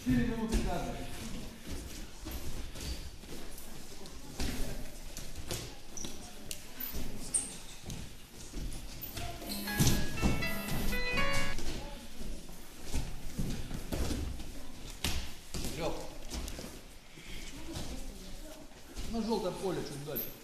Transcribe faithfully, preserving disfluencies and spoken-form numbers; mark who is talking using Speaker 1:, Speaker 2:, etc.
Speaker 1: четыре минуты каждый. Лёг. На желтом поле чуть дальше.